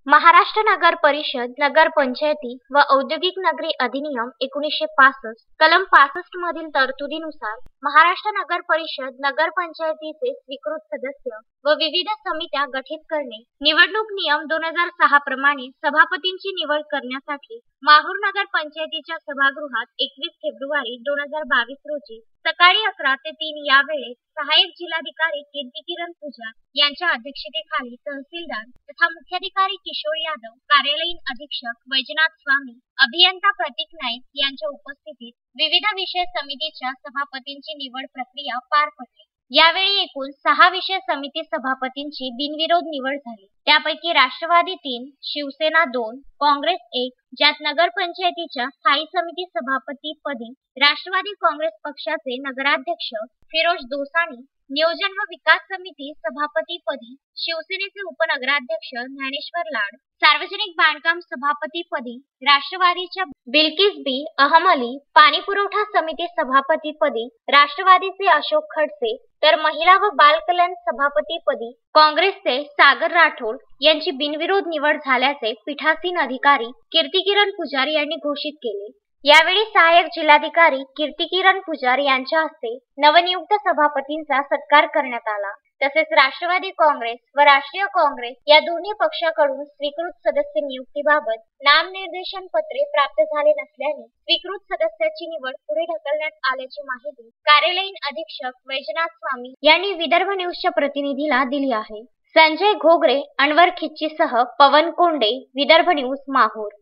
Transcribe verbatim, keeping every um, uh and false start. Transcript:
महाराष्ट्र नगर परिषद नगर पंचायती व औद्योगिक नगरी अधिनियम एकोणीसशे पासष्ट कलम पासष्ट मधील तरतुदीनुसार महाराष्ट्र नगर परिषद नगर पंचायतीचे स्वीकृत सदस्य व विविध समित्या गठीत करणे, निवडणूक नियम दोन हजार सहा प्रमाणे सभापतींची निवड करण्यासाठी माहूर नगर पंचायतीच्या सभागृहात एकवीस फेब्रुवारी दोन हजार बावीस रोजी सकाळी अकरा ते तीन या वेळेत सहाय्यक जिल्हाधिकारी कीर्तिकिरण पुजारी यांच्या अध्यक्षतेखाली तहसीलदार तथा मुख्याधिकारी किशोर यादव, कार्यालयीन अधीक्षक वैजनाथ स्वामी, अभियंता प्रतीक नाईक यांच्या उपस्थितीत विविध विषय समितीच्या सभापतींची निवड प्रक्रिया पार पडली। यावेळी एकूण सहा विषय समिती सभापतींची बिनविरोध निवड झाली। त्यापैकी राष्ट्रवादी तीन, शिवसेना दोन, काँग्रेस एक, ज्यात नगर पंचायतीच्या स्थायी समिती सभापती पदी राष्ट्रवादी काँग्रेस पक्षाचे नगराध्यक्ष फिरोज दोसानी, नियोजन व विकास समिती सभापती पदी शिवसेनेचे उपनगराध्यक्ष ज्ञानेश्वर लाड, सार्वजनिक बांधकाम सभापती पदी राष्ट्रवादीच्या बिल्किस बी अहमली, पाणी पुरवठा समिती सभापती पदी राष्ट्रवादीचे अशोक खडसे, तर महिला व बाल कल्याण सभापती पदी काँग्रेसचे सागर राठोड यांची बिनविरोध निवड झाल्याचे पीठासीन अधिकारी कीर्तिकिरण पुजारी यांनी घोषित केले। यावेळी सहाय्यक जिल्हाधिकारी कीर्तिकिरण पुजारी यांच्या हस्ते नवनियुक्त सभापतींचा सत्कार करण्यात आला। तसेच राष्ट्रवादी काँग्रेस व राष्ट्रीय काँग्रेस या दोन्ही पक्षाकडून स्वीकृत सदस्य नियुक्तीबाबत नामनिर्देशन पत्रे प्राप्त झाले नसल्याने स्वीकृत सदस्याची निवड पुढे ढकलण्यात आल्याची माहिती कार्यालयीन अधीक्षक वैजनाथ स्वामी यांनी विदर्भ न्यूजच्या प्रतिनिधीला दिली आहे। संजय घोगरे, अनवर खिच्चीसह पवन कोंडे, विदर्भ न्यूज, माहूर।